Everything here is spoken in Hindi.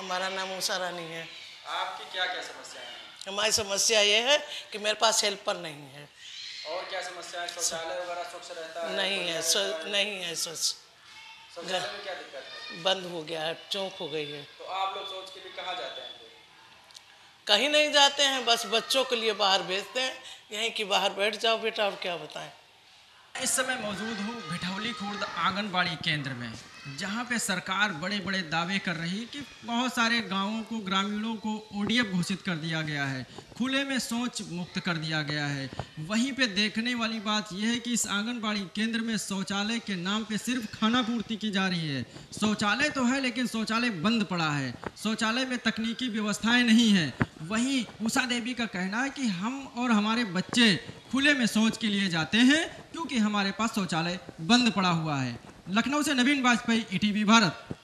हमारा नाम उषा रानी है। आपकी क्या क्या समस्याएं हैं? हमारी समस्या ये है कि मेरे पास हेल्पर नहीं है। और क्या समस्या है? शौचालय वगैरह स्वच्छ रहता है? नहीं है, बढ़िया रहता है? नहीं है स्वच्छ। शौचालय में क्या दिक्कत है? बंद हो गया है, चौक हो गई है। तो आप लोग सोच के भी कहाँ जाते हैं फिर? कहीं नहीं जाते हैं, बस बच्चों के लिए बाहर भेजते हैं, यहीं कि बाहर बैठ जाओ बेटा, और क्या बताएं। इस समय मौजूद हूँ भिठौली खुर्द आंगनबाड़ी केंद्र में, जहाँ पे सरकार बड़े बड़े दावे कर रही है कि बहुत सारे गांवों को, ग्रामीणों को ओडीएफ घोषित कर दिया गया है, खुले में शौच मुक्त कर दिया गया है। वहीं पे देखने वाली बात यह है कि इस आंगनबाड़ी केंद्र में शौचालय के नाम पे सिर्फ खाना पूर्ति की जा रही है। शौचालय तो है लेकिन शौचालय बंद पड़ा है, शौचालय में तकनीकी व्यवस्थाएँ नहीं हैं। वहीं उषा देवी का कहना है कि हम और हमारे बच्चे खुले में शौच के लिए जाते हैं क्योंकि हमारे पास शौचालय बंद पड़ा हुआ है। लखनऊ से नवीन वाजपेयी, ईटीवी भारत।